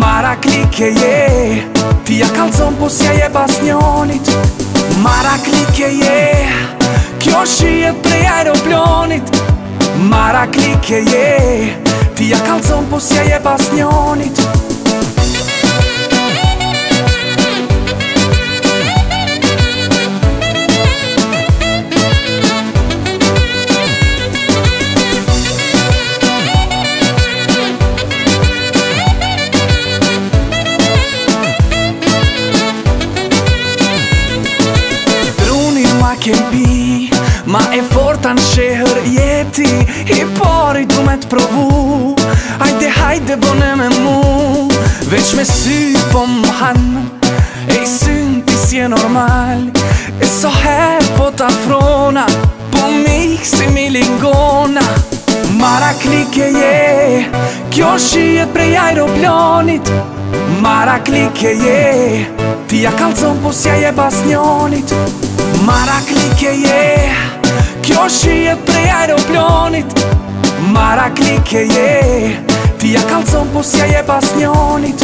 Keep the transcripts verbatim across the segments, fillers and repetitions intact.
Mara klike je, ti ja kalzon po s'ja je basnjonit. Mara klike je, kjo shihet prej aeroplonit. Mara klike je, ti ja kalzon po s'ja je basnjonit. Kempi, ma e forta në shehër jeti, i pari du me t'provu. Hajde, hajde, bone me mu, veç me sy po m'han. E i syn ti si e normal, e so her po t'afrona, po mik si mi lingona. Mara klike je, kjo shihet prej aeroplonit. Mara klike je, ti ja kalzon po s'ja je basnjonit. Mara klike je, kjo shihet prej aeroplonit. Mara klike je, ti ja kalzon po s'ja je basnjonit.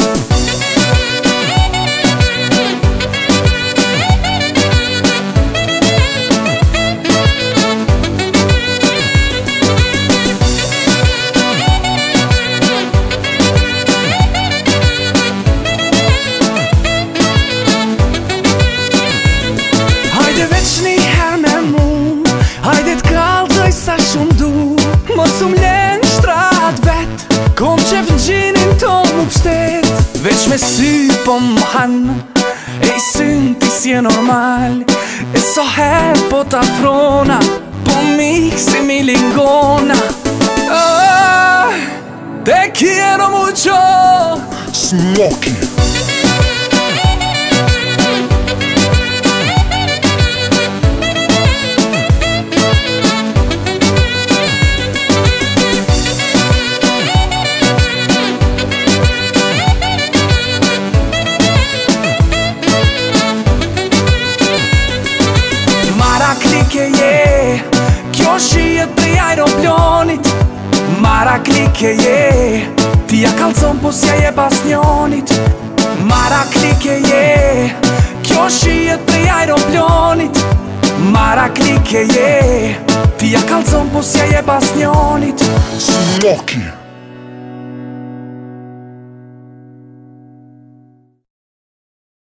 Hajde t'kallzoj sa shumë du, mos u mlen shtrat vet. Kom qef n'gjinin ton mu pështet, veç me sy po m'han. E i syn ti si e normal, e so her po t'afrona, po mik si mi lingona. Ah, te quiero mucho, Smokey. Mara klike je, kjo shihet prej aeroplonit. Mara klike je, ti ja kalzon po s'ja je basnjonit. Mara klike je, kjo shihet prej aeroplonit. Mara klike je, ti ja kalzon po s'ja je basnjonit. Smokey.